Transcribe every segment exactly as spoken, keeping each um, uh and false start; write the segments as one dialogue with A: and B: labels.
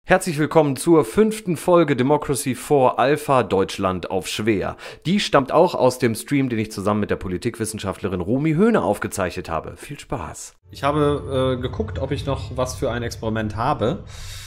A: Herzlich willkommen zur fünften Folge Democracy for Alpha Deutschland auf schwer. Die stammt auch aus dem Stream, den ich zusammen mit der Politikwissenschaftlerin Romy Höhne aufgezeichnet habe. Viel Spaß. Ich habe äh, geguckt, ob ich noch was für ein Experiment habe.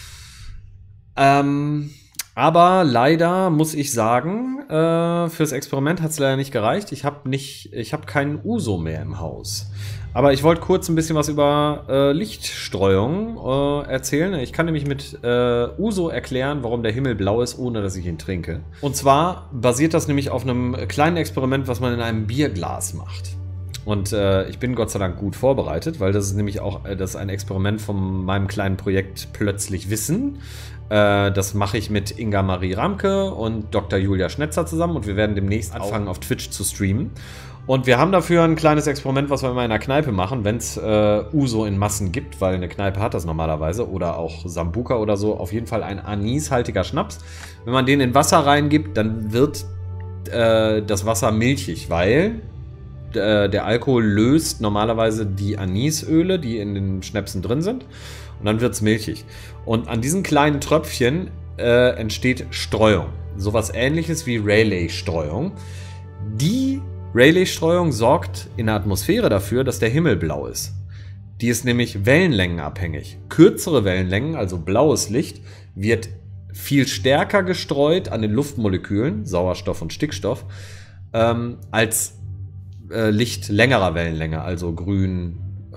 A: Ähm, aber leider muss ich sagen, äh, fürs Experiment hat es leider nicht gereicht. Ich habe nicht, ich habe keinen Uso mehr im Haus. Aber ich wollte kurz ein bisschen was über äh, Lichtstreuung äh, erzählen. Ich kann nämlich mit äh, Uso erklären, warum der Himmel blau ist, ohne dass ich ihn trinke. Und zwar basiert das nämlich auf einem kleinen Experiment, was man in einem Bierglas macht. Und äh, ich bin Gott sei Dank gut vorbereitet, weil das ist nämlich auch äh, das ist ein Experiment von meinem kleinen Projekt Plötzlich Wissen. Äh, das mache ich mit Inga Marie Ramke und Doktor Julia Schnetzer zusammen und wir werden demnächst anfangen, auf Twitch zu streamen. Und wir haben dafür ein kleines Experiment, was wir immer in einer Kneipe machen, wenn es äh, Uso in Massen gibt, weil eine Kneipe hat das normalerweise, oder auch Sambuca oder so, auf jeden Fall ein anishaltiger Schnaps. Wenn man den in Wasser reingibt, dann wird äh, das Wasser milchig, weil äh, der Alkohol löst normalerweise die Anisöle, die in den Schnäpsen drin sind, und dann wird es milchig. Und an diesen kleinen Tröpfchen äh, entsteht Streuung, sowas ähnliches wie Rayleigh-Streuung. Die Rayleigh-Streuung sorgt in der Atmosphäre dafür, dass der Himmel blau ist. Die ist nämlich wellenlängenabhängig. Kürzere Wellenlängen, also blaues Licht, wird viel stärker gestreut an den Luftmolekülen, Sauerstoff und Stickstoff, ähm, als äh, Licht längerer Wellenlänge, also grün,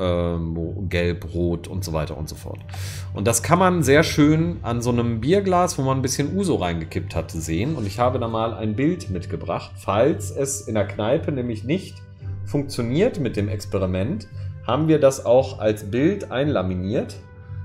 A: ähm, gelb, rot und so weiter und so fort. Und das kann man sehr schön an so einem Bierglas, wo man ein bisschen Uso reingekippt hat, sehen. Und ich habe da mal ein Bild mitgebracht. Falls es in der Kneipe nämlich nicht funktioniert mit dem Experiment, haben wir das auch als Bild einlaminiert.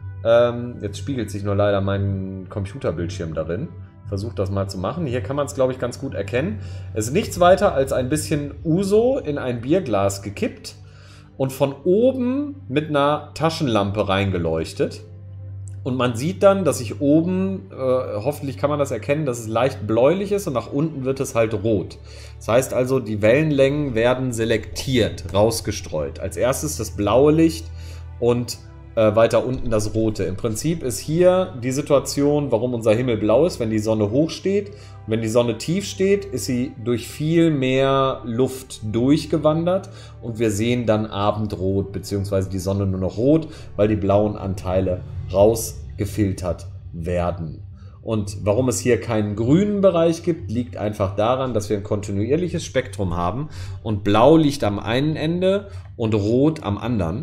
A: Ähm, jetzt spiegelt sich nur leider mein Computerbildschirm darin. Versuche das mal zu machen. Hier kann man es, glaube ich, ganz gut erkennen. Es ist nichts weiter als ein bisschen Uso in ein Bierglas gekippt und von oben mit einer Taschenlampe reingeleuchtet. Und man sieht dann, dass sich oben, äh, hoffentlich kann man das erkennen, dass es leicht bläulich ist und nach unten wird es halt rot. Das heißt also, die Wellenlängen werden selektiert, rausgestreut. Als erstes das blaue Licht und äh, weiter unten das rote. Im Prinzip ist hier die Situation, warum unser Himmel blau ist, wenn die Sonne hoch steht. Und wenn die Sonne tief steht, ist sie durch viel mehr Luft durchgewandert und wir sehen dann Abendrot, beziehungsweise die Sonne nur noch rot, weil die blauen Anteile rausgefiltert werden. Und warum es hier keinen grünen Bereich gibt, liegt einfach daran, dass wir ein kontinuierliches Spektrum haben und blau liegt am einen Ende und rot am anderen.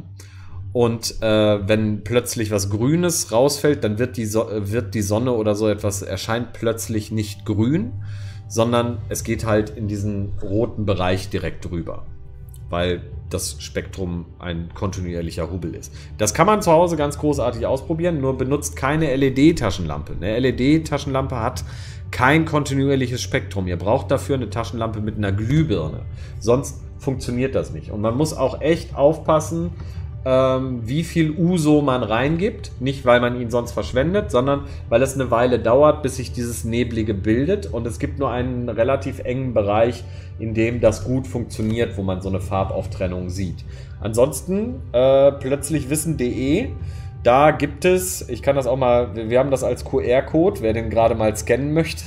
A: Und äh, wenn plötzlich was Grünes rausfällt, dann wird die, so wird die Sonne oder so etwas, erscheint plötzlich nicht grün, sondern es geht halt in diesen roten Bereich direkt drüber, weil das Spektrum ein kontinuierlicher Hubbel ist. Das kann man zu Hause ganz großartig ausprobieren, nur benutzt keine L E D-Taschenlampe. Eine L E D-Taschenlampe hat kein kontinuierliches Spektrum. Ihr braucht dafür eine Taschenlampe mit einer Glühbirne. Sonst funktioniert das nicht. Und man muss auch echt aufpassen, ähm, wie viel Uso man reingibt. Nicht, weil man ihn sonst verschwendet, sondern weil es eine Weile dauert, bis sich dieses Neblige bildet. Und es gibt nur einen relativ engen Bereich, in dem das gut funktioniert, wo man so eine Farbauftrennung sieht. Ansonsten äh, plötzlichwissen punkt de, da gibt es, ich kann das auch mal, wir haben das als Q R-Code, wer den gerade mal scannen möchte.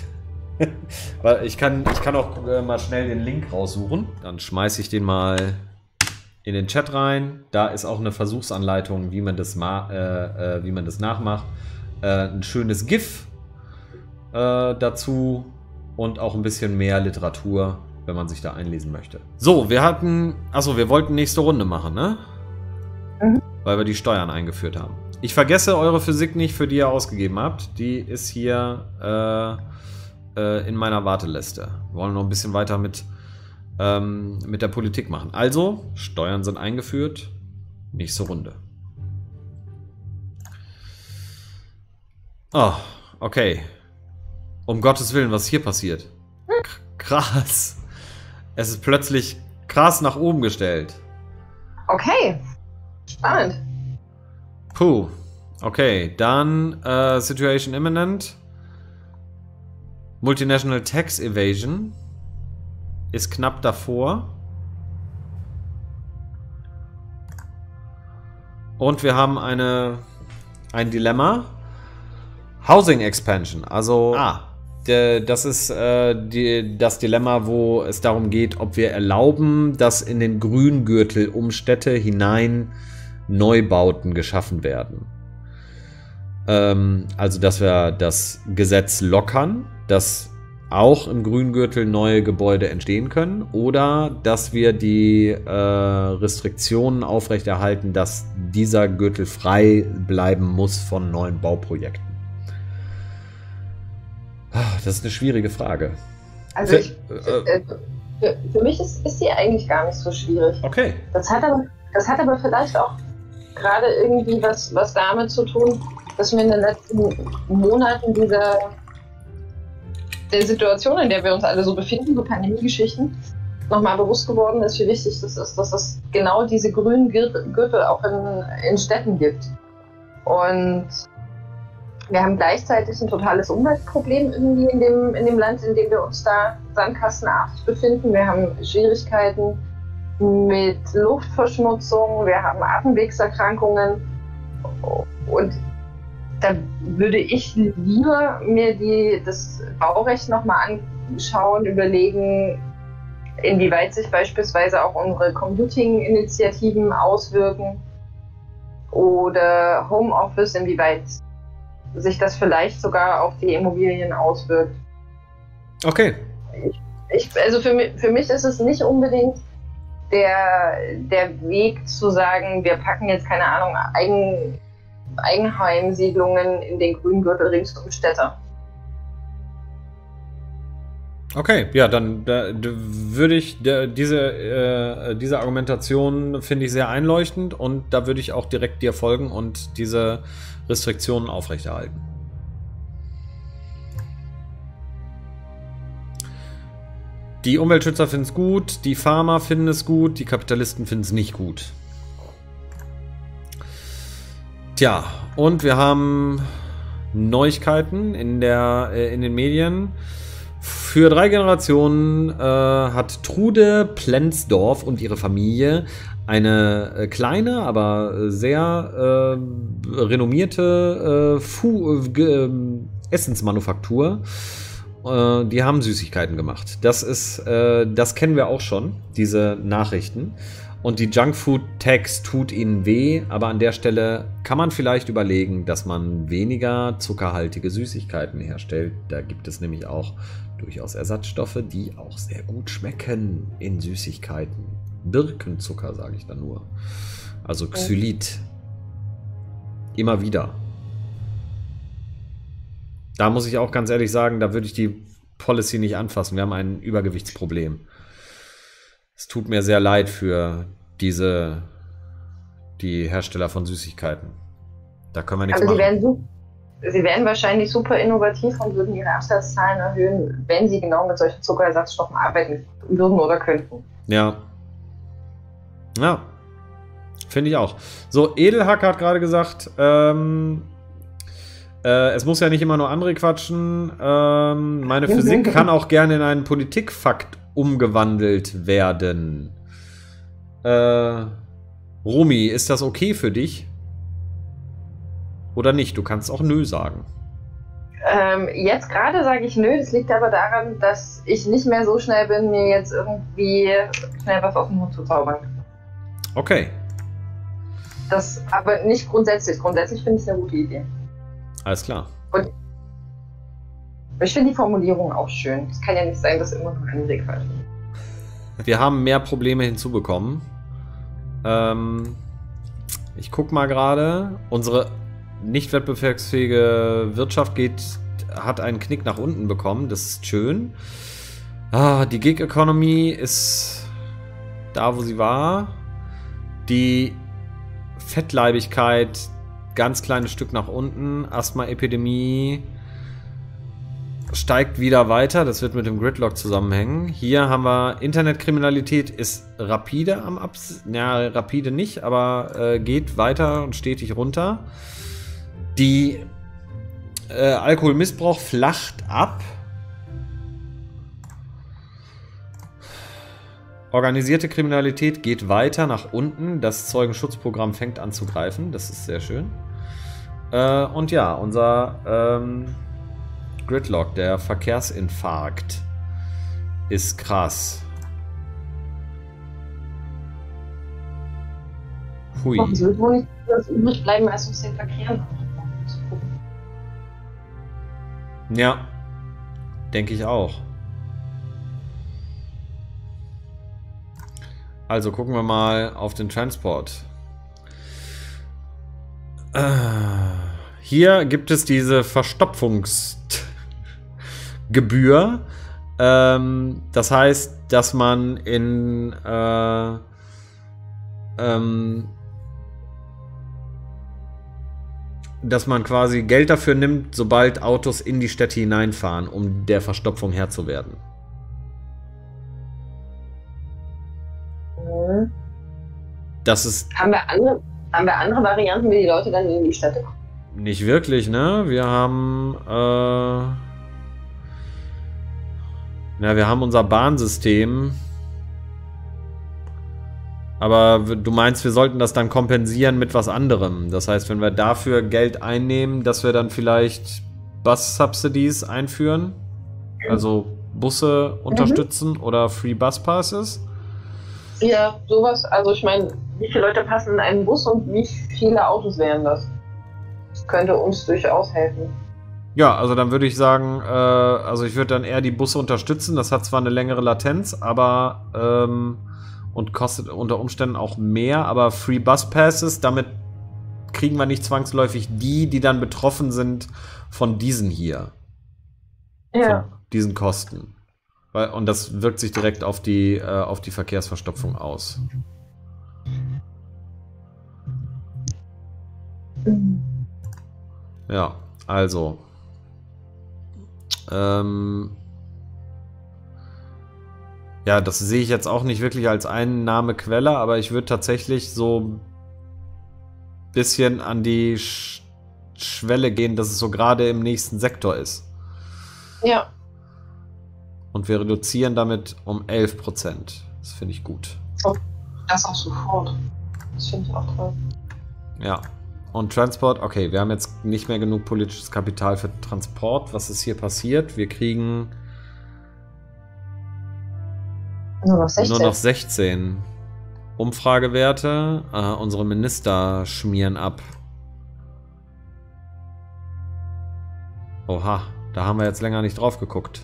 A: Weil ich kann, ich kann auch äh, mal schnell den Link raussuchen. Dann schmeiße ich den mal in den Chat rein. Da ist auch eine Versuchsanleitung, wie man das, ma äh, äh, wie man das nachmacht. Äh, ein schönes GIF äh, dazu und auch ein bisschen mehr Literatur, wenn man sich da einlesen möchte. So, wir hatten, achso, wir wollten nächste Runde machen, ne? Mhm. Weil wir die Steuern eingeführt haben. Ich vergesse eure Physik nicht, für die ihr ausgegeben habt. Die ist hier äh, äh, in meiner Warteliste. Wir wollen noch ein bisschen weiter mit, ähm, mit der Politik machen. Also, Steuern sind eingeführt. Nächste Runde. Oh, okay. Um Gottes Willen, was ist hier passiert? Krass. Es ist plötzlich krass nach oben gestellt.
B: Okay. Spannend.
A: Puh. Okay, dann äh, Situation Imminent. Multinational Tax Evasion ist knapp davor. Und wir haben eine, ein Dilemma. Housing Expansion, also
C: Ah.
A: der, das ist äh, die, das Dilemma, wo es darum geht, ob wir erlauben, dass in den Grüngürtel um Städte hinein Neubauten geschaffen werden. Ähm, also, dass wir das Gesetz lockern, dass auch im Grüngürtel neue Gebäude entstehen können, oder dass wir die äh, Restriktionen aufrechterhalten, dass dieser Gürtel frei bleiben muss von neuen Bauprojekten. Das ist eine schwierige Frage.
B: Also ich, äh, für, für mich ist, ist sie eigentlich gar nicht so schwierig.
A: Okay.
B: Das hat aber, das hat aber vielleicht auch gerade irgendwie was, was damit zu tun, dass mir in den letzten Monaten dieser der Situation, in der wir uns alle so befinden, so Pandemie-Geschichten, nochmal bewusst geworden ist, wie wichtig das ist, dass es genau diese grünen Gürtel auch in, in Städten gibt. Und wir haben gleichzeitig ein totales Umweltproblem irgendwie in dem, in dem Land, in dem wir uns da sandkastenartig befinden. Wir haben Schwierigkeiten mit Luftverschmutzung, wir haben Atemwegserkrankungen, und da würde ich lieber mir die, das Baurecht nochmal anschauen, überlegen, inwieweit sich beispielsweise auch unsere Commuting-Initiativen auswirken oder Homeoffice, inwieweit sich das vielleicht sogar auf die Immobilien auswirkt.
A: Okay.
B: Ich, ich, also für mich, für mich ist es nicht unbedingt der, der Weg zu sagen, wir packen jetzt, keine Ahnung, Eigen, Eigenheimsiedlungen in den Grüngürtel rings um Städte.
A: Okay, ja, dann da, da würde ich da, diese, äh, diese Argumentation finde ich sehr einleuchtend, und da würde ich auch direkt dir folgen und diese Restriktionen aufrechterhalten. Die Umweltschützer finden es gut, die Farmer finden es gut, die Kapitalisten finden es nicht gut. Tja, und wir haben Neuigkeiten in, der, äh, in den Medien. Für drei Generationen äh, hat Trude Plenzdorf und ihre Familie eine äh, kleine, aber sehr äh, renommierte äh, Fu äh, Essensmanufaktur. Äh, die haben Süßigkeiten gemacht. Das ist, äh, das kennen wir auch schon, diese Nachrichten. Und die Junkfood-Tax tut ihnen weh, aber an der Stelle kann man vielleicht überlegen, dass man weniger zuckerhaltige Süßigkeiten herstellt. Da gibt es nämlich auch durchaus Ersatzstoffe, die auch sehr gut schmecken in Süßigkeiten. Birkenzucker, sage ich dann nur. Also Xylit. Immer wieder. Da muss ich auch ganz ehrlich sagen, da würde ich die Policy nicht anfassen. Wir haben ein Übergewichtsproblem. Es tut mir sehr leid für diese, die Hersteller von Süßigkeiten. Da können wir nichts
B: also
A: machen.
B: Werden, sie wären wahrscheinlich super innovativ und würden ihre Absatzzahlen erhöhen, wenn sie genau mit solchen Zuckerersatzstoffen arbeiten würden oder könnten.
A: Ja. Ja. Finde ich auch. So, Edelhack hat gerade gesagt, ähm, äh, es muss ja nicht immer nur andere quatschen. Ähm, meine Physik kann auch gerne in einen Politikfakt umgewandelt werden. Äh, Rumi, ist das okay für dich? Oder nicht? Du kannst auch nö sagen.
B: Ähm, jetzt gerade sage ich nö, das liegt aber daran, dass ich nicht mehr so schnell bin, mir jetzt irgendwie schnell was aus dem Hut zu zaubern.
A: Okay.
B: Das aber nicht grundsätzlich. Grundsätzlich finde ich es eine gute Idee.
A: Alles klar.
B: Und ich finde die Formulierung auch schön. Es kann ja nicht sein, dass immer nur ein Weg falsch ist.
A: Wir haben mehr Probleme hinzubekommen. Ähm, ich guck mal gerade. Unsere nicht wettbewerbsfähige Wirtschaft geht, hat einen Knick nach unten bekommen. Das ist schön. Ah, die Gig Economy ist da, wo sie war. Die Fettleibigkeit, ganz kleines Stück nach unten. Asthma-Epidemie steigt wieder weiter. Das wird mit dem Gridlock zusammenhängen. Hier haben wir Internetkriminalität, ist rapide am Abs... Ja, rapide nicht, aber äh, geht weiter und stetig runter. Die äh, Alkoholmissbrauch flacht ab. Organisierte Kriminalität geht weiter nach unten. Das Zeugenschutzprogramm fängt an zu greifen. Das ist sehr schön. Äh, und ja, unser ähm, Gridlock, der Verkehrsinfarkt, ist krass. Hui.
B: Es wird wohl nicht was übrig bleiben, als uns den Verkehr zu gucken.
A: Ja, denke ich auch. Also gucken wir mal auf den Transport. Äh, hier gibt es diese Verstopfungsgebühr. Ähm, das heißt, dass man in äh, ähm, dass man quasi Geld dafür nimmt, sobald Autos in die Städte hineinfahren, um der Verstopfung Herr zu werden.
B: Mhm.
A: Das ist
B: Haben wir andere, haben wir andere Varianten, wie die Leute dann in die Städte kommen?
A: nicht wirklich, ne? Wir haben äh, ja, wir haben unser Bahnsystem. Aber du meinst, wir sollten das dann kompensieren mit was anderem. Das heißt, wenn wir dafür Geld einnehmen, dass wir dann vielleicht Bus-Subsidies einführen? Also Busse unterstützen mhm. oder Free Bus Passes?
B: Ja, sowas. Also ich meine, wie viele Leute passen in einen Bus und wie viele Autos wären das? Das könnte uns durchaus helfen.
A: Ja, also dann würde ich sagen, äh, also ich würde dann eher die Busse unterstützen. Das hat zwar eine längere Latenz, aber ähm, und kostet unter Umständen auch mehr, aber Free Bus Passes, damit kriegen wir nicht zwangsläufig die, die dann betroffen sind von diesen hier.
B: Ja.
A: Von diesen Kosten. Weil, und das wirkt sich direkt auf die, äh, auf die Verkehrsverstopfung aus. Ja, also. Ähm. Ja, das sehe ich jetzt auch nicht wirklich als Einnahmequelle, aber ich würde tatsächlich so ein bisschen an die Sch Schwelle gehen, dass es so gerade im nächsten Sektor ist.
B: Ja.
A: Und wir reduzieren damit um elf Prozent. Das finde ich gut.
B: Oh, das auch sofort. Das finde ich auch toll.
A: Ja. Und Transport, okay, wir haben jetzt nicht mehr genug politisches Kapital für Transport. Was ist hier passiert? Wir kriegen
B: Nur noch sechzehn.
A: Nur noch sechzehn. Umfragewerte. Äh, unsere Minister schmieren ab. Oha, da haben wir jetzt länger nicht drauf geguckt.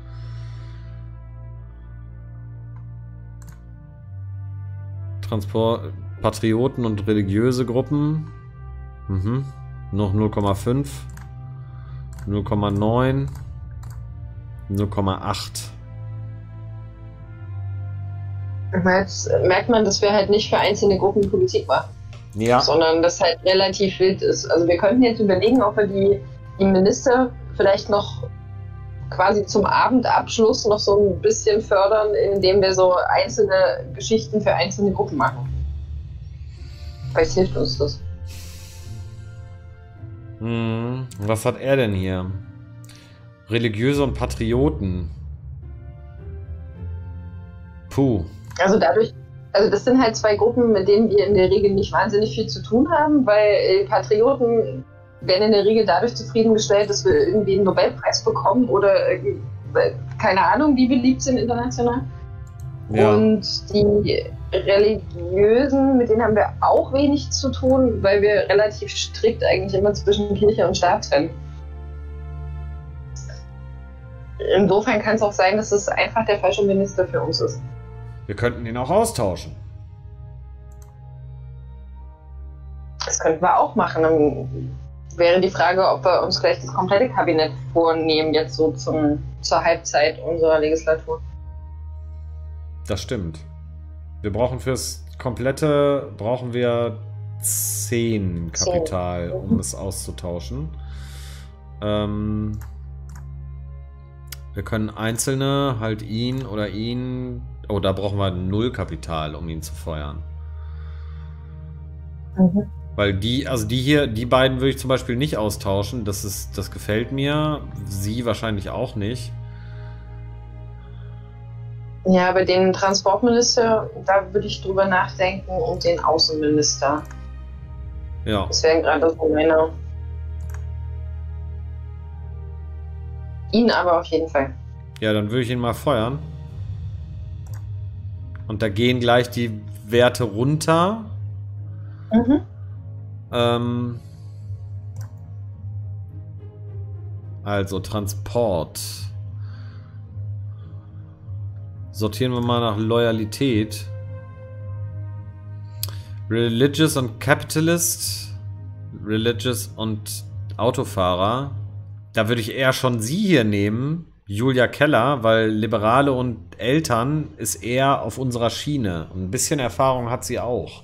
A: Transport, Patrioten und religiöse Gruppen. Mhm. Noch null Komma fünf. null Komma neun. null Komma acht.
B: Jetzt merkt man, dass wir halt nicht für einzelne Gruppen Politik machen.
A: Ja.
B: Sondern das halt relativ wild ist. Also wir könnten jetzt überlegen, ob wir die, die Minister vielleicht noch quasi zum Abendabschluss noch so ein bisschen fördern, indem wir so einzelne Geschichten für einzelne Gruppen machen. Vielleicht hilft uns das.
A: Hm, was hat er denn hier? Religiöse und Patrioten. Puh.
B: Also dadurch, also das sind halt zwei Gruppen, mit denen wir in der Regel nicht wahnsinnig viel zu tun haben, weil Patrioten werden in der Regel dadurch zufriedengestellt, dass wir irgendwie einen Nobelpreis bekommen oder keine Ahnung, wie beliebt sind international. Ja. Und die Religiösen, mit denen haben wir auch wenig zu tun, weil wir relativ strikt eigentlich immer zwischen Kirche und Staat trennen. Insofern kann es auch sein, dass es einfach der falsche Minister für uns ist.
A: Wir könnten ihn auch austauschen.
B: Das könnten wir auch machen. Dann wäre die Frage, ob wir uns gleich das komplette Kabinett vornehmen, jetzt so zum, zur Halbzeit unserer Legislatur.
A: Das stimmt. Wir brauchen fürs komplette, brauchen wir zehn Kapital, zehn. Um es auszutauschen. Ähm, wir können einzelne, halt ihn oder ihn, oh, da brauchen wir null Kapital, um ihn zu feuern.
B: Mhm.
A: Weil die, also die hier, die beiden würde ich zum Beispiel nicht austauschen. Das ist, das gefällt mir. Sie wahrscheinlich auch nicht.
B: Ja, aber den Transportminister, da würde ich drüber nachdenken und den Außenminister.
A: Ja.
B: Das wären gerade so meine. Ihn aber auf jeden Fall.
A: Ja, dann würde ich ihn mal feuern. Und da gehen gleich die Werte runter.
B: Mhm.
A: Ähm, also Transport. Sortieren wir mal nach Loyalität. Religious und Capitalist. Religious und Autofahrer. Da würde ich eher schon sie hier nehmen. Julia Keller, weil Liberale und Eltern ist eher auf unserer Schiene. Und ein bisschen Erfahrung hat sie auch.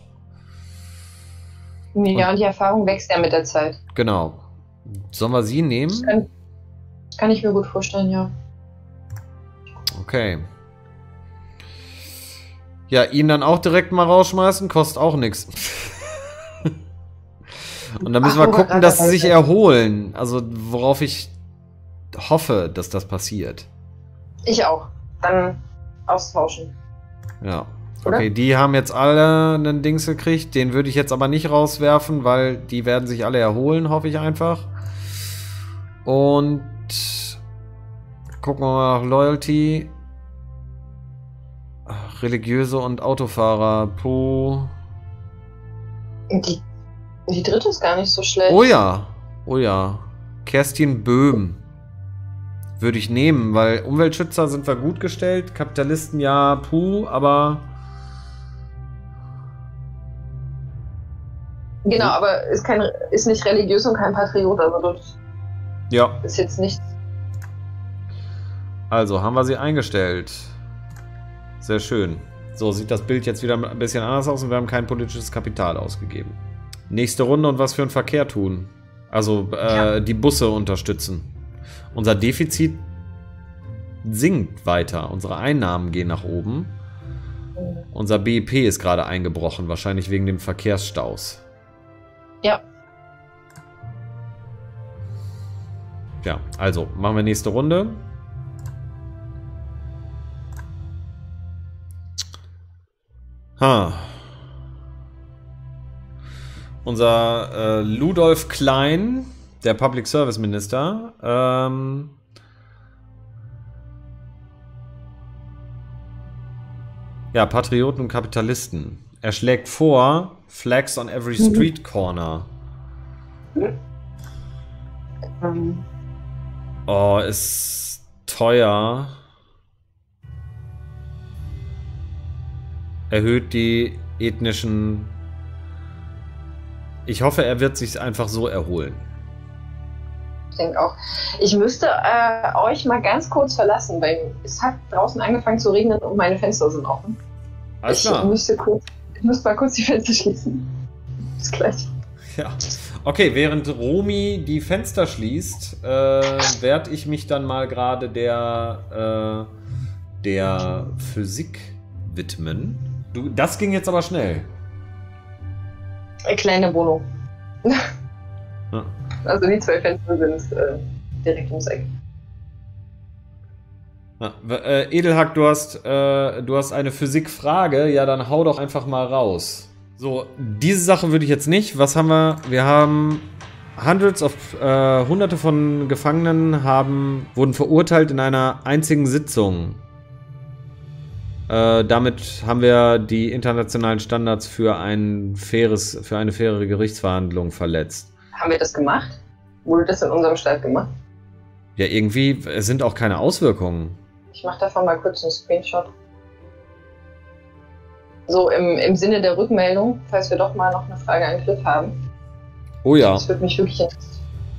B: Ja, und die Erfahrung wächst ja mit der Zeit.
A: Genau. Sollen wir sie nehmen?
B: Das kann, das kann ich mir gut vorstellen, ja.
A: Okay. Ja, ihn dann auch direkt mal rausschmeißen, kostet auch nichts. Und dann müssen
B: Ach,
A: wir gucken, dass sie sich
B: ist.
A: erholen. Also, worauf ich hoffe, dass das passiert.
B: Ich auch. Dann austauschen.
A: Ja.
B: Oder?
A: Okay, die haben jetzt alle einen Dings gekriegt. Den würde ich jetzt aber nicht rauswerfen, weil die werden sich alle erholen, hoffe ich einfach. Und gucken wir mal nach Loyalty. Ach, religiöse und Autofahrer. Puh.
B: Die, die dritte ist gar nicht so schlecht.
A: Oh ja. Oh ja. Kerstin Böhm. Würde ich nehmen, weil Umweltschützer sind wir gut gestellt. Kapitalisten ja, puh, aber...
B: Genau, aber ist, kein, ist nicht religiös und kein Patriot. Also das
A: Ja.
B: ist jetzt nicht...
A: Also, haben wir sie eingestellt. Sehr schön. So sieht das Bild jetzt wieder ein bisschen anders aus und wir haben kein politisches Kapital ausgegeben. Nächste Runde und was für einen Verkehr tun. Also, äh,
B: Ja.
A: die Busse unterstützen. Unser Defizit sinkt weiter. Unsere Einnahmen gehen nach oben. Unser B I P ist gerade eingebrochen, wahrscheinlich wegen dem Verkehrsstaus.
B: Ja.
A: Ja, also, machen wir nächste Runde. Ha. Unser äh, Ludolf Klein, der Public Service Minister, ähm, ja, Patrioten und Kapitalisten. Er schlägt vor, Flags on every street corner.
B: Ähm,
A: Oh, ist teuer. Erhöht die ethnischen... Ich hoffe, er wird sich einfach so erholen.
B: ich denke auch. Ich müsste äh, euch mal ganz kurz verlassen, weil es hat draußen angefangen zu regnen und meine Fenster sind offen.
A: Alles
B: ich
A: klar.
B: müsste kurz, ich müsste mal kurz die Fenster schließen. Bis gleich.
A: Ja. Okay, während Romy die Fenster schließt, äh, werde ich mich dann mal gerade der, äh, der Physik widmen. Du, das ging jetzt aber schnell.
B: Eine kleine Wohnung.
A: Ja.
B: Also die zwei Fenster sind äh, direkt ums Eck.
A: Ja, äh, Edelhack, du hast, äh, du hast eine Physikfrage. Ja, dann hau doch einfach mal raus. So, diese Sache würde ich jetzt nicht. Was haben wir? Wir haben Hundreds of, äh, Hunderte von Gefangenen haben, wurden verurteilt in einer einzigen Sitzung. Äh, damit haben wir die internationalen Standards für ein faires, für eine faire Gerichtsverhandlung verletzt.
B: Haben wir das gemacht? Wurde das in unserem Staat gemacht?
A: Ja, irgendwie, es sind auch keine Auswirkungen.
B: Ich mache davon mal kurz einen Screenshot. So im, im Sinne der Rückmeldung, falls wir doch mal noch eine Frage an Griff haben.
A: Oh ja.
B: Das würde mich wirklich interessieren.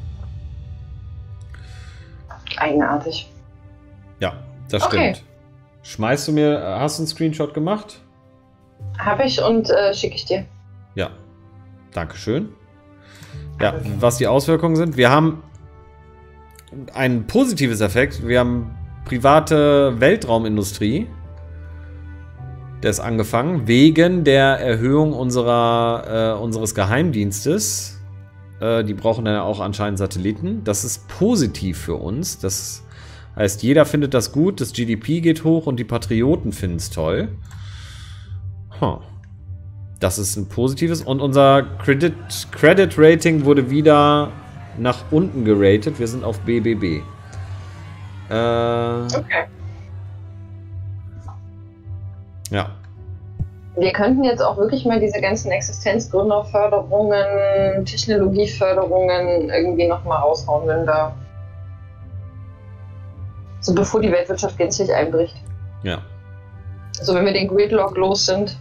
B: Eigenartig.
A: Ja, das
B: Okay.
A: stimmt. Schmeißt du mir, hast du einen Screenshot gemacht?
B: Habe ich und äh, schicke ich dir.
A: Ja. Dankeschön. Ja, was die Auswirkungen sind. Wir haben ein positives Effekt. Wir haben private Weltraumindustrie. Der ist angefangen wegen der Erhöhung unserer, äh, unseres Geheimdienstes. Äh, die brauchen dann auch anscheinend Satelliten. Das ist positiv für uns. Das heißt, jeder findet das gut, das G D P geht hoch und die Patrioten finden es toll. Huh. Das ist ein positives. Und unser Credit, Credit Rating wurde wieder nach unten geratet. Wir sind auf B B B. Äh,
B: Okay.
A: ja.
B: Wir könnten jetzt auch wirklich mal diese ganzen Existenzgründerförderungen, Technologieförderungen irgendwie nochmal raushauen, wenn da. So bevor die Weltwirtschaft gänzlich einbricht.
A: Ja.
B: Also wenn wir den Gridlock los sind,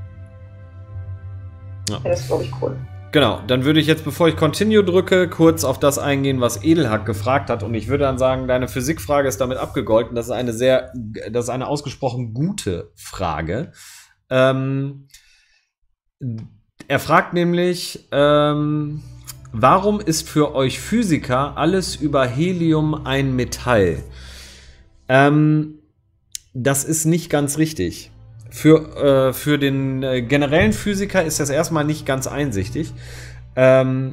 A: Ja.
B: wäre das, glaube ich, cool.
A: Genau, dann würde ich jetzt, bevor ich Continue drücke, kurz auf das eingehen, was Edelhack gefragt hat. Und ich würde dann sagen, deine Physikfrage ist damit abgegolten. Das ist eine sehr, das ist eine ausgesprochen gute Frage. Ähm, er fragt nämlich, ähm, warum ist für euch Physiker alles über Helium ein Metall? Ähm, das ist nicht ganz richtig. Für, äh, für den äh, generellen Physiker ist das erstmal nicht ganz einsichtig. Ähm,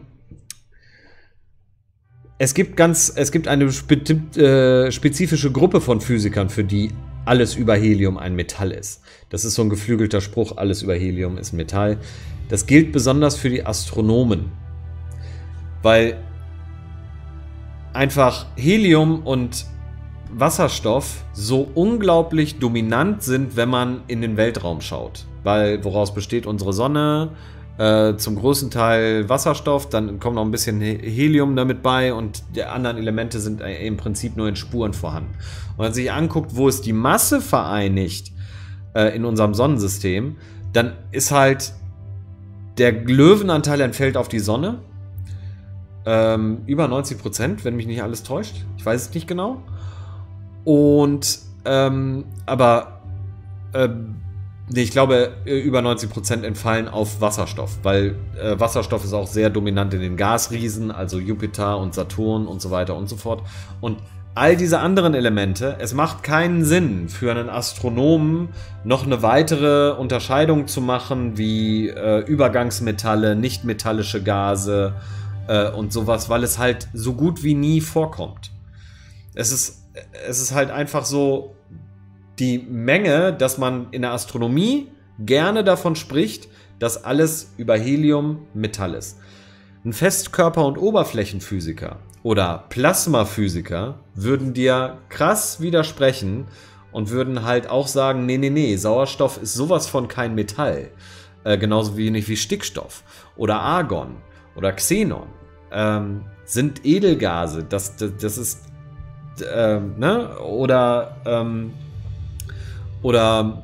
A: es gibt ganz, es gibt eine spe äh, spezifische Gruppe von Physikern, für die alles über Helium ein Metall ist. Das ist so ein geflügelter Spruch, alles über Helium ist Metall. Das gilt besonders für die Astronomen, weil einfach Helium und Wasserstoff so unglaublich dominant sind, wenn man in den Weltraum schaut. Weil woraus besteht unsere Sonne? Äh, zum größten Teil Wasserstoff, dann kommt noch ein bisschen Helium damit bei und die anderen Elemente sind im Prinzip nur in Spuren vorhanden. Und wenn man sich anguckt, wo ist die Masse vereinigt äh, in unserem Sonnensystem, dann ist halt der Löwenanteil entfällt auf die Sonne. Ähm, über neunzig Prozent, wenn mich nicht alles täuscht. Ich weiß es nicht genau. Und, ähm, aber, ähm, nee, ich glaube, über neunzig Prozent entfallen auf Wasserstoff, weil äh, Wasserstoff ist auch sehr dominant in den Gasriesen, also Jupiter und Saturn und so weiter und so fort. Und all diese anderen Elemente, es macht keinen Sinn für einen Astronomen noch eine weitere Unterscheidung zu machen, wie äh, Übergangsmetalle, nichtmetallische Gase äh, und sowas, weil es halt so gut wie nie vorkommt. Es ist Es ist halt einfach so die Menge, dass man in der Astronomie gerne davon spricht, dass alles über Helium Metall ist. Ein Festkörper- und Oberflächenphysiker oder Plasmaphysiker würden dir krass widersprechen und würden halt auch sagen, nee, nee, nee, Sauerstoff ist sowas von kein Metall. Äh, genauso wenig wie Stickstoff oder Argon oder Xenon. Ähm, sind Edelgase, das, das, das ist Ähm, ne? Oder ähm, oder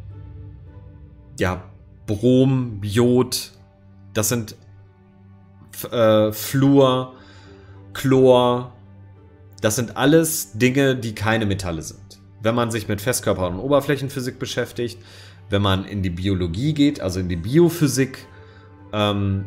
A: ja, Brom, Jod, das sind äh, Fluor, Chlor, das sind alles Dinge, die keine Metalle sind. Wenn man sich mit Festkörper- und Oberflächenphysik beschäftigt, wenn man in die Biologie geht, also in die Biophysik ähm,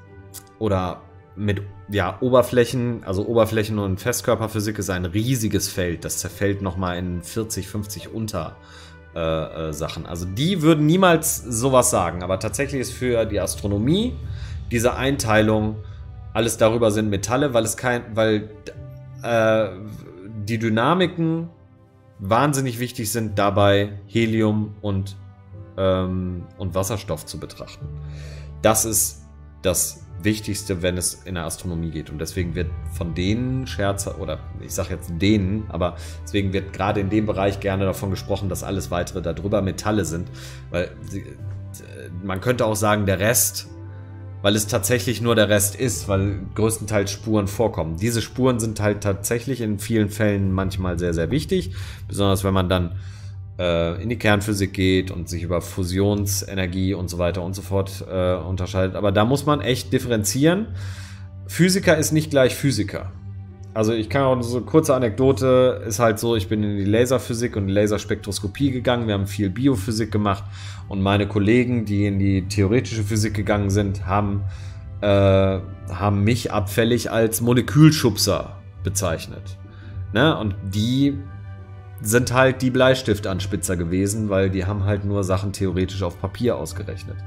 A: oder mit ja, Oberflächen, also Oberflächen- und Festkörperphysik ist ein riesiges Feld. Das zerfällt nochmal in vierzig, fünfzig Unter äh, äh, Sachen. Also die würden niemals sowas sagen. Aber tatsächlich ist für die Astronomie diese Einteilung, alles darüber sind Metalle, weil es kein, weil äh, die Dynamiken wahnsinnig wichtig sind, dabei Helium und, ähm, und Wasserstoff zu betrachten. Das ist das Wichtigste, wenn es in der Astronomie geht. Und deswegen wird von denen Scherzer, oder ich sage jetzt denen, aber deswegen wird gerade in dem Bereich gerne davon gesprochen, dass alles weitere darüber Metalle sind. Weil sie, man könnte auch sagen, der Rest, weil es tatsächlich nur der Rest ist, weil größtenteils Spuren vorkommen. Diese Spuren sind halt tatsächlich in vielen Fällen manchmal sehr, sehr wichtig. Besonders wenn man dann in die Kernphysik geht und sich über Fusionsenergie und so weiter und so fort äh, unterscheidet. Aber da muss man echt differenzieren. Physiker ist nicht gleich Physiker. Also ich kann auch so eine kurze Anekdote, ist halt so, ich bin in die Laserphysik und die Laserspektroskopie gegangen, wir haben viel Biophysik gemacht und meine Kollegen, die in die theoretische Physik gegangen sind, haben, äh, haben mich abfällig als Molekülschubser bezeichnet. Ne? Und die sind halt die Bleistiftanspitzer gewesen, weil die haben halt nur Sachen theoretisch auf Papier ausgerechnet.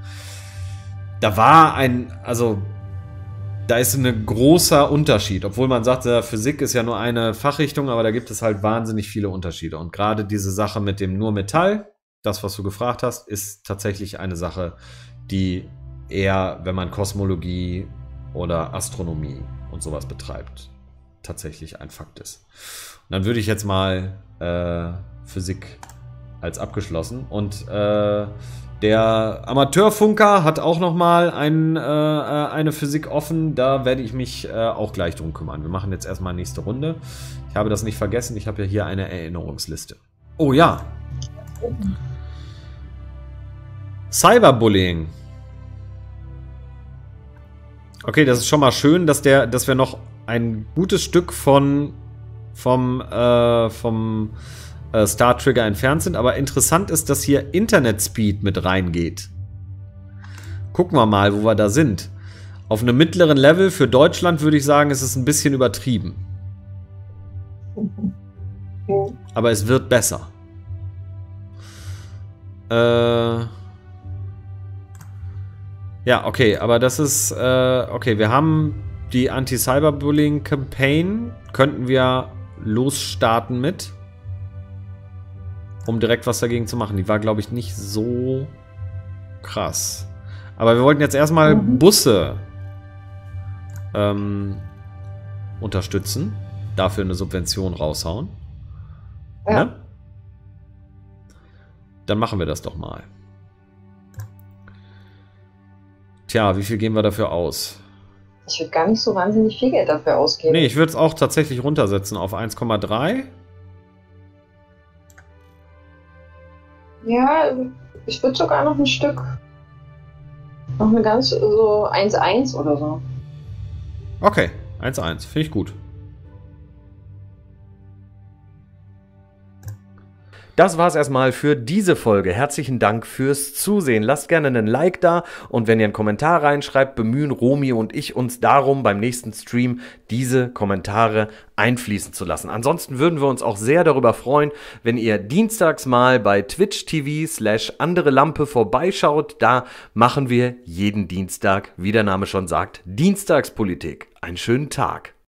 A: Da war ein, also da ist ein großer Unterschied, obwohl man sagt, ja, Physik ist ja nur eine Fachrichtung, aber da gibt es halt wahnsinnig viele Unterschiede. Und gerade diese Sache mit dem nur Metall, das, was du gefragt hast, ist tatsächlich eine Sache, die eher, wenn man Kosmologie oder Astronomie und sowas betreibt, tatsächlich ein Fakt ist. Und dann würde ich jetzt mal äh, Physik als abgeschlossen. Und äh, der Amateurfunker hat auch nochmal ein, äh, eine Physik offen. Da werde ich mich äh, auch gleich drum kümmern. Wir machen jetzt erstmal nächste Runde. Ich habe das nicht vergessen. Ich habe ja hier eine Erinnerungsliste. Oh ja. Cyberbullying. Okay, das ist schon mal schön, dass, der, dass wir noch ein gutes Stück von, vom, äh, vom äh, Star Trigger entfernt sind. Aber interessant ist, dass hier Internet Speed mit reingeht. Gucken wir mal, wo wir da sind. Auf einem mittleren Level für Deutschland würde ich sagen, ist es ein bisschen übertrieben. Aber es wird besser. Äh... Ja, okay, aber das ist, äh, okay, wir haben die Anti-Cyberbullying-Campaign, könnten wir losstarten mit, um direkt was dagegen zu machen. Die war, glaube ich, nicht so krass. Aber wir wollten jetzt erstmal mhm. Busse ähm, unterstützen, dafür eine Subvention raushauen. Ja. Ne? Dann machen wir das doch mal. Tja, wie viel geben wir dafür aus?
B: Ich würde gar nicht so wahnsinnig viel Geld dafür ausgeben.
A: Nee, ich würde es auch tatsächlich runtersetzen auf eins Komma drei.
B: Ja, ich würde sogar noch ein Stück. Noch eine ganz so eins Komma eins oder so.
A: Okay, eins Komma eins. Finde ich gut. Das war's erstmal für diese Folge. Herzlichen Dank fürs Zusehen. Lasst gerne einen Like da und wenn ihr einen Kommentar reinschreibt, bemühen Romy und ich uns darum, beim nächsten Stream diese Kommentare einfließen zu lassen. Ansonsten würden wir uns auch sehr darüber freuen, wenn ihr dienstags mal bei Twitch T V slash andere Lampe vorbeischaut. Da machen wir jeden Dienstag, wie der Name schon sagt, Dienstagspolitik. Einen schönen Tag.